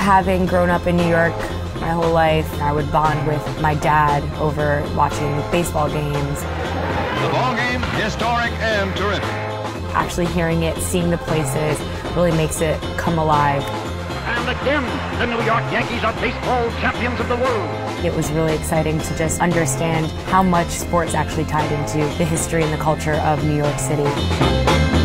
Having grown up in New York my whole life, I would bond with my dad over watching baseball games. The ball game, historic and terrific. Actually hearing it, seeing the places, really makes it come alive. And again, the New York Yankees are baseball champions of the world. It was really exciting to just understand how much sports actually tied into the history and the culture of New York City.